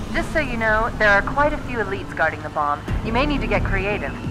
Just so you know, there are quite a few elites guarding the bomb. You may need to get creative.